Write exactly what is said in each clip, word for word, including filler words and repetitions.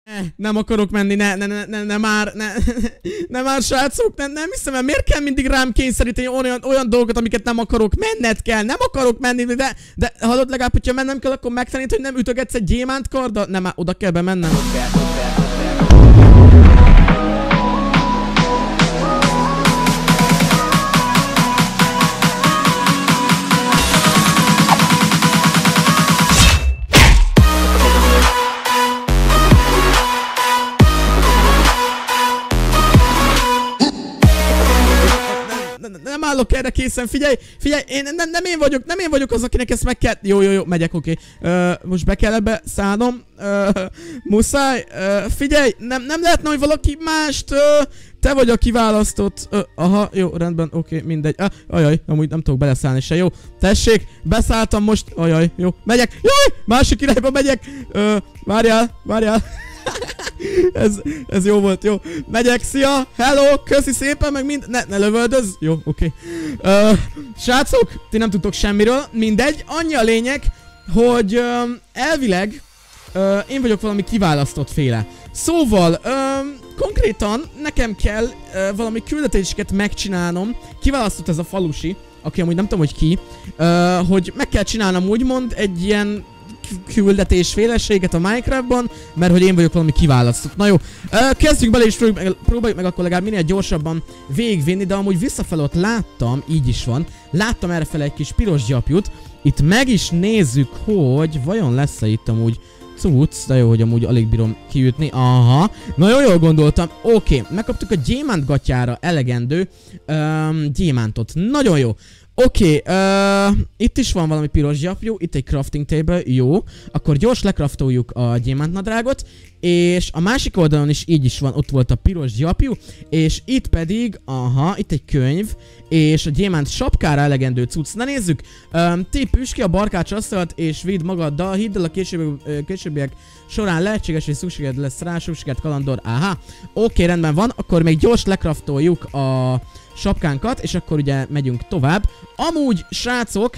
Nem akarok menni, ne, ne, ne, ne, ne már, ne, ne már srácok, ne, nem hiszem el, miért kell mindig rám kényszeríteni olyan, olyan dolgokat, amiket nem akarok, menned kell, nem akarok menni, de, de hallod, legalább, hogyha mennem kell, akkor megtanít, hogy nem ütögetsz egy gyémánt karddal? Nem, már oda kell bemennem. Nem állok erre készen, figyelj, figyelj, én, nem, nem én vagyok, nem én vagyok az, akinek ezt meg kell... Jó, jó, jó, megyek, oké. Okay. Uh, most be kell ebbe szállnom. Uh, muszáj. Uh, figyelj, nem, nem lehetne, hogy valaki mást... Uh, te vagy a kiválasztott. Uh, aha, jó, rendben, oké, okay, mindegy. Uh, ajaj, amúgy nem tudok beleszállni se, jó. Tessék, beszálltam most. Ajaj, jó, megyek. Jaj, másik irányba megyek. Uh, várjál, várjál. ez, ez jó volt, jó. Megyek, szia, hello, köszi szépen, meg mind... Ne, ne lövöldözz. Jó, oké. Okay. Uh, srácok, ti nem tudtok semmiről, mindegy. Annyi a lényeg, hogy uh, elvileg uh, én vagyok valami kiválasztott féle. Szóval, uh, konkrétan nekem kell uh, valami küldetéseket megcsinálnom. Kiválasztott ez a falusi, aki amúgy nem tudom, hogy ki, uh, hogy meg kell csinálnom úgymond egy ilyen küldetés féleséget a Minecraftban, mert hogy én vagyok valami kiválasztott. Na jó, kezdjünk bele és próbáljuk meg, próbáljuk meg akkor legalább minél gyorsabban végigvinni, de amúgy visszafelé ott láttam, így is van, láttam errefele egy kis piros gyapjút. Itt meg is nézzük, hogy vajon lesz-e itt amúgy cucc, de jó, hogy amúgy alig bírom kiütni. Aha, na jó, jól gondoltam. Oké, okay. Megkaptuk a gyémánt gatyára elegendő um, gyémántot. Nagyon jó. Oké, okay, uh, itt is van valami piros gyapjú, itt egy crafting table, jó. Akkor gyors lekraftoljuk a gyémántnadrágot, és a másik oldalon is így is van, ott volt a piros gyapjú, és itt pedig, aha, itt egy könyv, és a gyémánt sapkára elegendő cucc. Na nézzük, um, tépüss ki a barkács asztalt, és vidd magaddal, hidd el a később, uh, későbbiek során lehetséges, hogy szükséged lesz rá, szükséged kalandor, aha. Oké, okay, rendben van, akkor még gyors lekraftoljuk a sapkánkat, és akkor ugye megyünk tovább. Amúgy, srácok,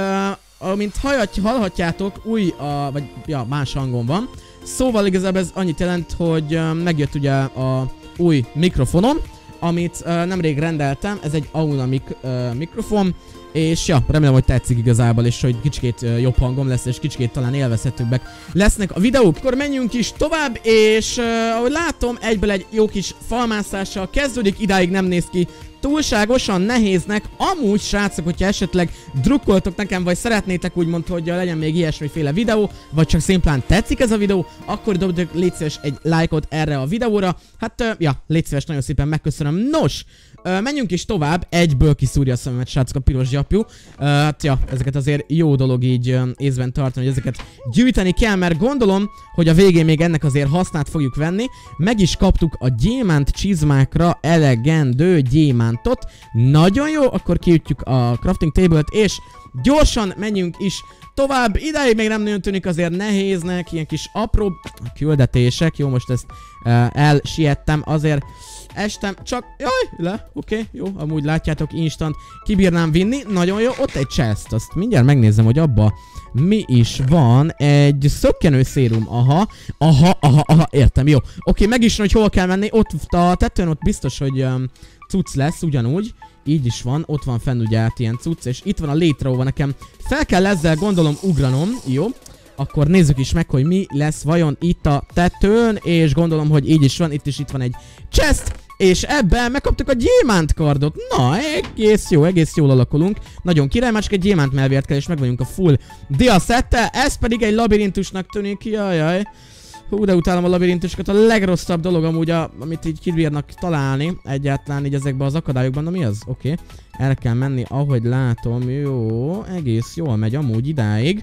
uh, amint hallhat, hallhatjátok, új, a, vagy ja, más hangon van. Szóval igazából ez annyit jelent, hogy uh, megjött ugye a új mikrofonom, amit uh, nemrég rendeltem, ez egy Auna mik, uh, mikrofon, és ja, remélem, hogy tetszik igazából, és hogy kicsikét uh, jobb hangom lesz, és kicsikét talán élvezhetőbbek lesznek a videók. Akkor menjünk is tovább, és uh, ahogy látom, egyből egy jó kis falmászással kezdődik, idáig nem néz ki túlságosan nehéznek. Amúgy, srácok, hogyha esetleg drukkoltok nekem, vagy szeretnétek úgymond, hogy legyen még ilyesmiféle videó, vagy csak szimplán tetszik ez a videó, akkor dobjatok légy szíves egy lájkot erre a videóra. Hát, uh, ja, légy szíves, nagyon szépen megköszönöm. Nos, uh, menjünk is tovább, egyből kiszúrja a szememet, srácok, a piros gyapjú. Uh, hát, ja, ezeket azért jó dolog így uh, észben tartani, hogy ezeket gyűjteni kell, mert gondolom, hogy a végén még ennek azért hasznát fogjuk venni. Meg is kaptuk a gyémánt csizmákra elegendő gyémántot. Nagyon jó, akkor kiütjük a crafting table-t, és gyorsan menjünk is tovább. Idáig még nem nagyon tűnik azért nehéznek, ilyen kis apró küldetések. Jó, most ezt uh, elsiettem, azért estem, csak, jaj, le, oké, okay, jó, amúgy látjátok, instant kibírnám vinni, nagyon jó, ott egy chest, azt mindjárt megnézem, hogy abba mi is van, egy szökkenő szérum, aha, aha, aha, aha, értem, jó, oké, okay, meg is, hogy hol kell menni, ott a tetőn ott biztos, hogy um, cucc lesz, ugyanúgy, így is van, ott van fenn ugye át ilyen cucc, és itt van a létreóva nekem, fel kell ezzel gondolom ugranom, jó. Akkor nézzük is meg, hogy mi lesz vajon itt a tetőn, és gondolom, hogy így is van, itt is itt van egy chest, és ebben megkaptuk a gyémánt kardot. Na, egész jó, egész jól alakulunk. Nagyon király, már csak egy gyémánt melvért kell, és meg vagyunk a full diaszettel. Ez pedig egy labirintusnak tűnik, jajjaj. Hú, de utálom a labirintusokat, a legrosszabb dolog amúgy, a, amit így kibírnak találni egyáltalán így ezekben az akadályokban. Na mi az? Oké, okay. El kell menni, ahogy látom, jó, egész jól megy amúgy idáig.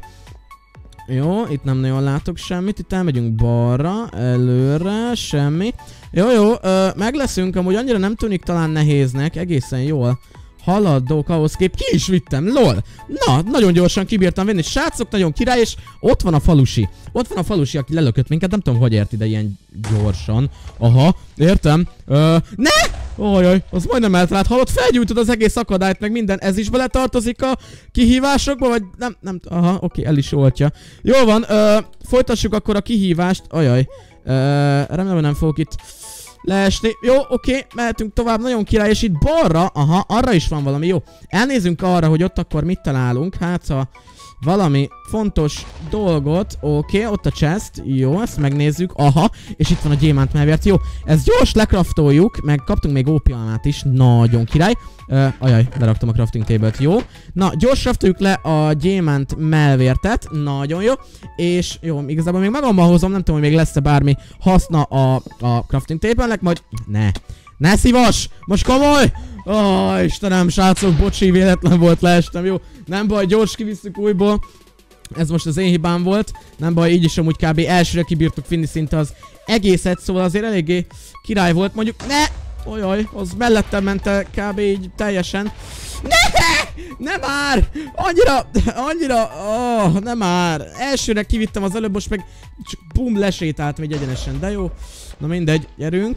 Jó, itt nem nagyon látok semmit, itt elmegyünk balra, előre, semmi. Jó, jó, ö, meg leszünk, amúgy annyira nem tűnik talán nehéznek, egészen jól haladok ahhoz kép, ki is vittem, lol. Na, nagyon gyorsan kibírtam venni, srácok, nagyon király, és ott van a falusi. Ott van a falusi, aki lelökött minket, nem tudom, hogy ért ide ilyen gyorsan. Aha, értem. Ö, ne! Ojjaj, az majdnem eltalált, hallott, felgyújtod az egész akadályt, meg minden, ez is beletartozik a kihívásokba, vagy nem, nem, aha, oké, el is oltja. Jól van, ö, folytassuk akkor a kihívást, ajaj. remélem, hogy nem fogok itt leesni. Jó, oké, mehetünk tovább, nagyon király, és itt balra, aha, arra is van valami, jó. Elnézünk arra, hogy ott akkor mit találunk, hát ha valami fontos dolgot, oké, ott a chest, jó, ezt megnézzük, aha, és itt van a gyémánt melvért, jó, ezt gyors lekraftoljuk, meg kaptunk még ó pé almát is, nagyon király, uh, ajaj, leraktam a crafting table-t, jó, na, gyors kraftoljuk le a gyémánt melvértet, nagyon jó, és jó, igazából még magammal hozom, nem tudom, hogy még lesz-e bármi haszna a, a crafting table-nek, majd, ne, ne szívas, most komoly! Ó, oh, Istenem, srácok, bocsi, véletlen volt, leestem, jó? Nem baj, gyors kivisszük újból. Ez most az én hibám volt. Nem baj, így is amúgy kb. Elsőre kibírtuk finni szinte az egészet, szóval azért eléggé király volt, mondjuk, ne! Ojaj, az mellettem ment el kb. Így teljesen. Ne! Nem már! Annyira, annyira, oh, nem már. Elsőre kivittem az előbb, most meg csak bum, lesétált még egyenesen, de jó. Na mindegy, gyerünk.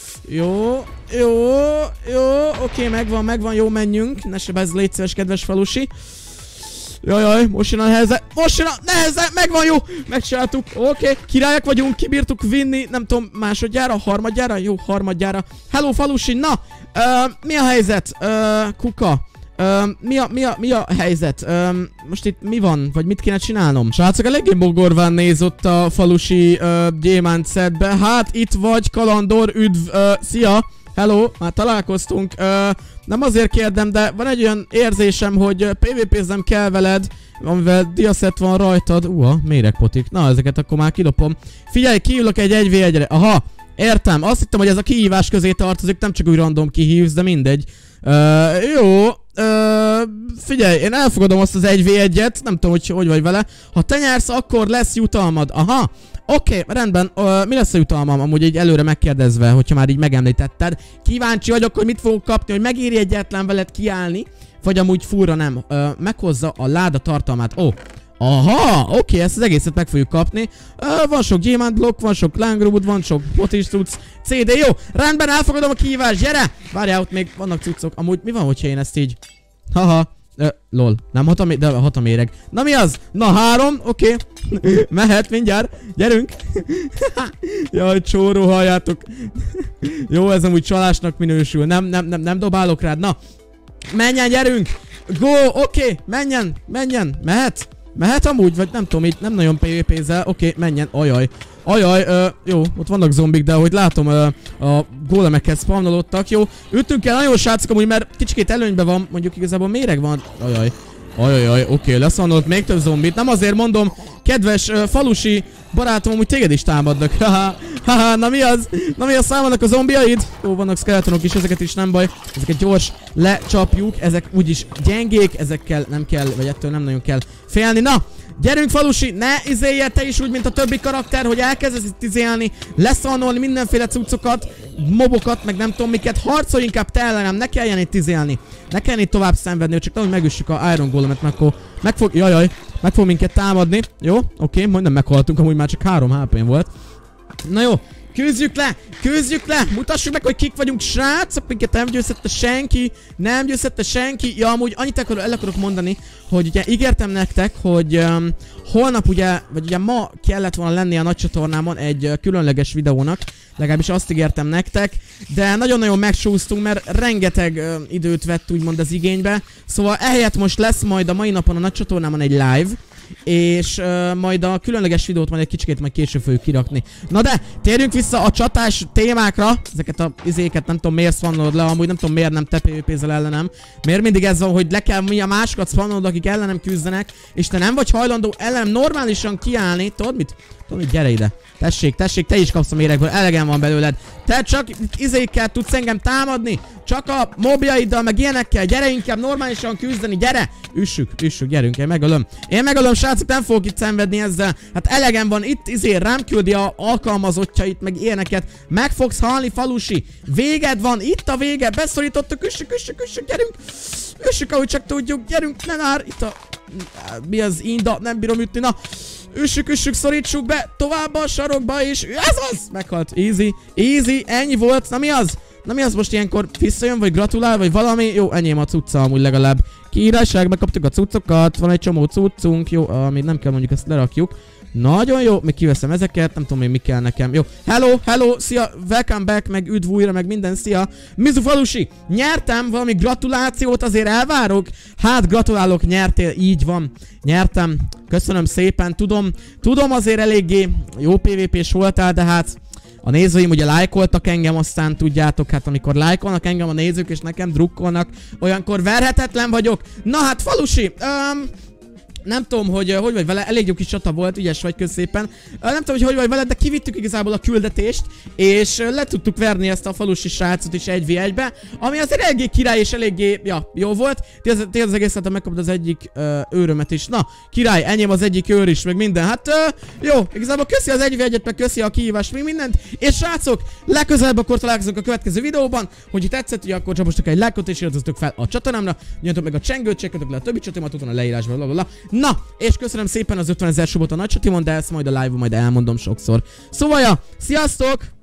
Jó, jó, jó, oké, megvan, megvan, jó, menjünk. Ne sebezz, légy szíves, kedves falusi. Jajjaj, most jön a neheze, most jön a neheze, megvan, jó, megcsináltuk, oké, királyok vagyunk, kibírtuk vinni, nem tudom, másodjára, harmadjára, jó, harmadjára. Hello, falusi, na, uh, mi a helyzet, uh, kuka? Uh, mi, a, mi, a, mi a helyzet? Uh, most itt mi van? Vagy mit kéne csinálnom? Srácok, eléggé bogorván néz ott a falusi uh, gyémánt szedbe. Hát itt vagy, kalandor, üdv, uh, szia! Hello, már találkoztunk. Uh, nem azért kérdem, de van egy olyan érzésem, hogy uh, pé vé pézzem kell veled, amivel diaszett van rajtad. Uha, méregpotik. Na, ezeket akkor már kilopom. Figyelj, kiülök egy egy vé egyre. Aha, értem. Azt hittem, hogy ez a kihívás közé tartozik, nem csak úgy random kihívsz, de mindegy. Uh, jó, uh, figyelj, én elfogadom azt az egy vé egyet, nem tudom, hogy hogy vagy vele. Ha te nyersz, akkor lesz jutalmad. Aha, oké, okay, rendben, uh, mi lesz a jutalmam? Amúgy így előre megkérdezve, hogyha már így megemlítetted. Kíváncsi vagyok, hogy mit fogok kapni, hogy megéri egyáltalán veled kiállni, vagy amúgy fúra nem. Uh, meghozza a láda tartalmát. Ó, oh. Aha, oké, okay, ezt az egészet meg fogjuk kapni. Uh, van sok gyémántblokk, van sok lángrobot, van sok botis cucc, cé dé, jó, rendben, elfogadom a kihívást, gyere! Várjál, ott még vannak cuccok. Amúgy mi van, hogyha én ezt így... Haha, uh, lol, nem hat a, de hat a méreg. Na mi az? Na három, oké. Okay. Mehet mindjárt, gyerünk. Jaj, csóró, halljátok. Jó, ez amúgy csalásnak minősül, nem, nem, nem, nem dobálok rád, na. Menjen, gyerünk! Go, oké, okay. menjen, menjen, mehet? Mehet amúgy? Vagy nem tudom, így nem nagyon pé vé pézzel. Oké, okay, menjen. Ajaj. Ajaj, ö, jó, ott vannak zombik, de ahogy látom, ö, a gólemeket spawnolodtak, jó. Ütünk el nagyon srácok amúgy, mert kicsikét előnyben van, mondjuk igazából méreg van. Ajaj. Ajajaj, oké, okay, leszanolt még több zombit. Nem azért mondom, kedves ö, falusi barátom, amúgy téged is támadnak. Haha, haha, na mi az? Na mi a számadnak a zombiaid? Ó, vannak skeletonok is, ezeket is nem baj. Ezeket gyors lecsapjuk, ezek úgyis gyengék, ezekkel nem kell, vagy ettől nem nagyon kell félni. Na, gyerünk falusi, ne izéljél te is úgy, mint a többi karakter, hogy elkezdesz itt izélni, leszalnolni mindenféle cuccokat, mobokat, meg nem tudom miket. Harcolj inkább te ellenem, ne kelljen itt izélni. Ne kelljen itt tovább szenvedni, hogy csak nem, hogy megüssük a Iron Golemet, mert akkor meg fog, jajaj, meg fog minket támadni. Jó, oké, okay, majdnem meghaltunk, amúgy már csak három há pén volt. Na jó, küzdjük le, küzdjük le, mutassuk meg, hogy kik vagyunk, srácok, minket nem győzhette senki, nem győzhette senki. Ja, amúgy annyit akar, el akarok mondani, hogy ugye ígértem nektek, hogy um, holnap ugye, vagy ugye ma kellett volna lenni a nagy csatornámon egy uh, különleges videónak, legalábbis azt ígértem nektek, de nagyon-nagyon megsúsztunk, mert rengeteg uh, időt vett úgymond az igénybe, szóval ehelyett most lesz majd a mai napon a nagy csatornámon egy live, és uh, majd a különleges videót majd egy kicsikét majd később fogjuk kirakni. Na de, térjünk vissza a csatás témákra. Ezeket a izéket nem tudom miért spannolod le, amúgy nem tudom miért nem te pé vé pézel ellenem. Miért mindig ez van, hogy le kell mi a másokat spannolod, akik ellenem küzdenek, és te nem vagy hajlandó ellenem normálisan kiállni. Tudod mit? Tudod mit? Gyere ide. Tessék, tessék, te is kapsz a méregből, elegem van belőled. Te csak izékkel tudsz engem támadni, csak a mobjaiddal, meg ilyenekkel, gyere inkább normálisan küzdeni, gyere! Üssük, üssük, gyerünk, én megölöm. Én megölöm, srácok, nem fogok itt szenvedni ezzel. Hát elegem van, itt izé rám küldi a alkalmazottjait, meg ilyeneket. Meg fogsz halni, falusi. Véged van, itt a vége, beszorítottuk, üssük, üssük, üssük, gyerünk. Üssük, ahogy csak tudjuk, gyerünk, ne már, itt a... Mi az inda, nem bírom ütni, na. Üssük, üssük, szorítsuk be, tovább a sarokba is. Ez az! Meghalt. Easy, easy, ennyi volt. Na mi az? Na mi az most ilyenkor visszajön, vagy gratulál, vagy valami? Jó, enyém a cucca amúgy legalább. Kiírásság, megkaptuk a cuccokat, van egy csomó cuccunk, jó, amit nem kell mondjuk, ezt lerakjuk. Nagyon jó, még kiveszem ezeket, nem tudom még mi kell nekem. Jó, hello, hello, szia, welcome back, meg üdv újra, meg minden, szia. Mizu Falusi, nyertem, valami gratulációt azért elvárok? Hát gratulálok, nyertél, így van, nyertem. Köszönöm szépen, tudom, tudom azért eléggé jó pé vé pés voltál, de hát a nézőim ugye lájkoltak engem, aztán tudjátok, hát amikor lájkolnak engem a nézők és nekem drukkolnak, olyankor verhetetlen vagyok. Na hát Falusi, um, nem tudom, hogy hogy vagy vele, elég jó kis csata volt, ügyes vagy, közszépen. Nem tudom, hogy hogy vagy vele, de kivittük igazából a küldetést, és le tudtuk verni ezt a falusi srácot is egy vé egybe, ami azért eléggé király és eléggé, ja, jó volt. Ti az, ti az egész hát megkapod az egyik uh, őrömet is. Na, király, enyém az egyik őr is, meg minden. Hát uh, jó, igazából köszi az egy vé egyet, meg köszi a kihívást, még mindent. És srácok, legközelebb akkor találkozunk a következő videóban. Hogyha tetszett, ugye akkor csapostok egy lájkot és iratkozzatok fel a csatornámra. Nyomjatok meg a csengőt, csekkoljatok le a többi csatornát, ott van a leírásban, blablabla. Na, és köszönöm szépen az ötvenezer subot a nagy csatimon, de ezt majd a live-on majd elmondom sokszor. Szóval ja, sziasztok!